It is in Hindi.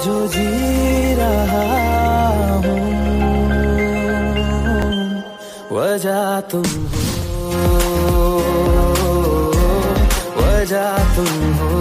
जो जी रहा हूँ, वजह तुम हो, वजह तुम हो।